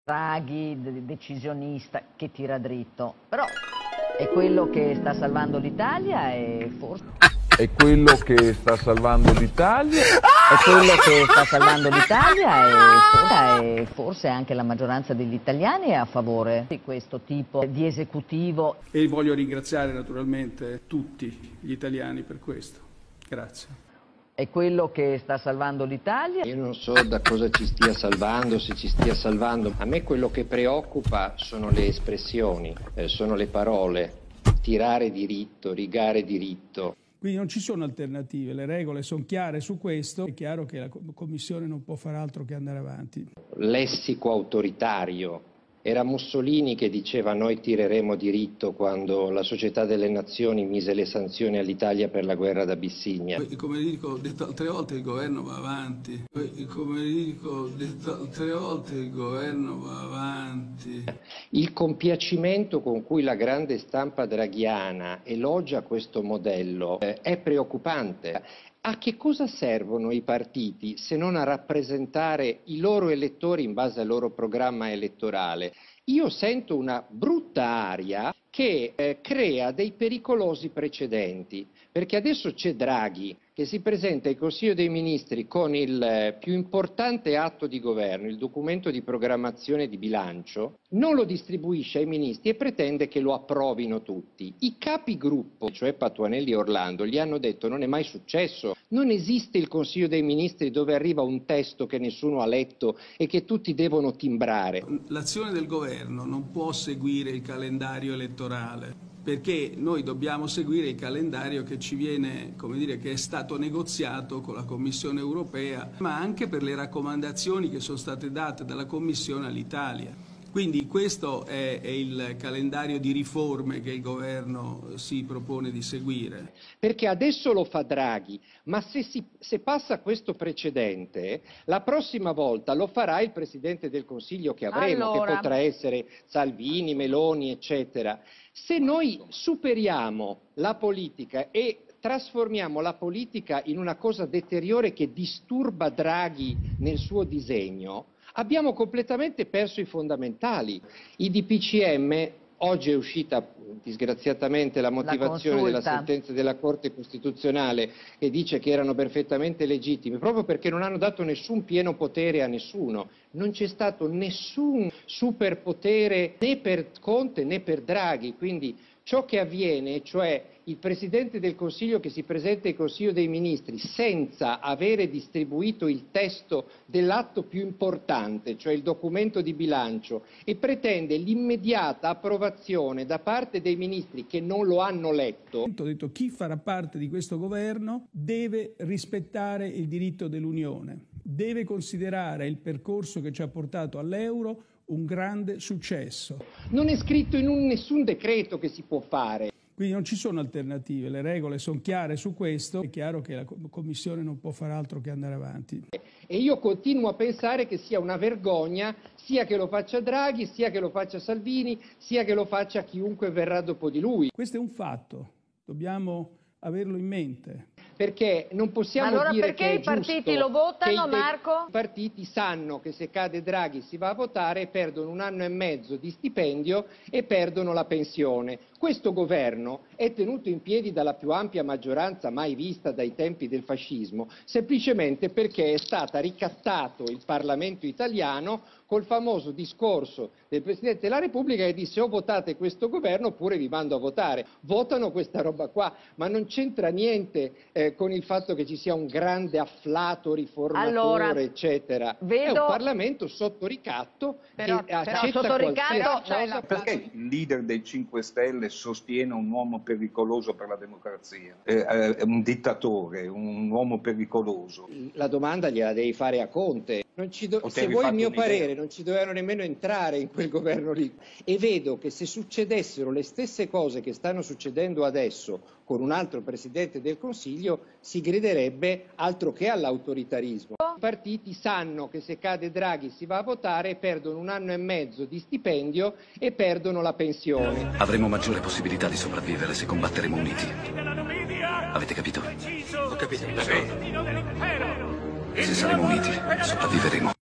Draghi, decisionista, che tira dritto, però è quello che sta salvando l'Italia e forse... È quello che sta salvando l'Italia. È quello che sta salvando l'Italia e forse anche la maggioranza degli italiani è a favore di questo tipo di esecutivo. E voglio ringraziare naturalmente tutti gli italiani per questo. Grazie. È quello che sta salvando l'Italia. Io non so da cosa ci stia salvando, se ci stia salvando. A me quello che preoccupa sono le espressioni, sono le parole. Tirare diritto, rigare diritto. Quindi non ci sono alternative, le regole sono chiare su questo. È chiaro che la Commissione non può fare altro che andare avanti. Lessico autoritario. Era Mussolini che diceva noi tireremo diritto quando la Società delle Nazioni mise le sanzioni all'Italia per la guerra d'Abissinia. Come dico, ho detto altre volte, il governo va avanti. Come dico, ho detto altre volte, il governo va avanti. Il compiacimento con cui la grande stampa draghiana elogia questo modello è preoccupante. A che cosa servono i partiti se non a rappresentare i loro elettori in base al loro programma elettorale? Io sento una brutta aria che crea dei pericolosi precedenti, perché adesso c'è Draghi che si presenta ai Consiglio dei Ministri con il più importante atto di governo, il documento di programmazione di bilancio, non lo distribuisce ai ministri e pretende che lo approvino tutti. I capigruppo, cioè Patuanelli e Orlando, gli hanno detto non è mai successo, non esiste il Consiglio dei Ministri dove arriva un testo che nessuno ha letto e che tutti devono timbrare. L'azione del governo non può seguire il calendario elettorale, perché noi dobbiamo seguire il calendario che ci viene, come dire, che è stato negoziato con la Commissione europea, ma anche per le raccomandazioni che sono state date dalla Commissione all'Italia. Quindi questo è il calendario di riforme che il governo si propone di seguire. Perché adesso lo fa Draghi, ma se passa questo precedente, la prossima volta lo farà il Presidente del Consiglio che avremo, che potrà essere Salvini, Meloni, eccetera. Se noi superiamo la politica e trasformiamo la politica in una cosa deteriore che disturba Draghi nel suo disegno, abbiamo completamente perso i fondamentali. I DPCM, oggi è uscita disgraziatamente la motivazione della sentenza della Corte Costituzionale che dice che erano perfettamente legittimi, proprio perché non hanno dato nessun pieno potere a nessuno. Non c'è stato nessun superpotere né per Conte né per Draghi, quindi ciò che avviene, cioè il Presidente del Consiglio che si presenta ai Consiglio dei Ministri senza avere distribuito il testo dell'atto più importante, cioè il documento di bilancio, e pretende l'immediata approvazione da parte dei ministri che non lo hanno letto. Ho detto chi farà parte di questo governo deve rispettare il diritto dell'Unione, deve considerare il percorso che ci ha portato all'euro un grande successo. Non è scritto in nessun decreto che si può fare. Quindi non ci sono alternative, le regole sono chiare su questo, è chiaro che la Commissione non può fare altro che andare avanti. E io continuo a pensare che sia una vergogna sia che lo faccia Draghi, sia che lo faccia Salvini, sia che lo faccia chiunque verrà dopo di lui. Questo è un fatto, dobbiamo averlo in mente. Perché non possiamo allora dire che è giusto. Perché i partiti lo votano, Marco? I partiti sanno che se cade Draghi si va a votare e perdono 1 anno e mezzo di stipendio e perdono la pensione. Questo governo è tenuto in piedi dalla più ampia maggioranza mai vista dai tempi del fascismo, semplicemente perché è stato ricattato il Parlamento italiano col famoso discorso del Presidente della Repubblica che disse o votate questo governo oppure vi mando a votare. Votano questa roba qua, ma non c'entra niente con il fatto che ci sia un grande afflato riformatore, eccetera. È un Parlamento sotto ricatto che accetta sotto ricatto, cosa. Perché il leader dei 5 Stelle sostiene un uomo pericoloso per la democrazia? Un dittatore, un uomo pericoloso. La domanda gliela devi fare a Conte. Se vuoi il mio parere, non ci dovevano nemmeno entrare in quel governo lì. E vedo che se succedessero le stesse cose che stanno succedendo adesso con un altro Presidente del Consiglio, si griderebbe altro che all'autoritarismo. I partiti sanno che se cade Draghi si va a votare e perdono 1 anno e mezzo di stipendio e perdono la pensione. Avremo maggiore possibilità di sopravvivere se combatteremo uniti. Avete capito? Ho capito. Se saremo uniti, sopravviveremo.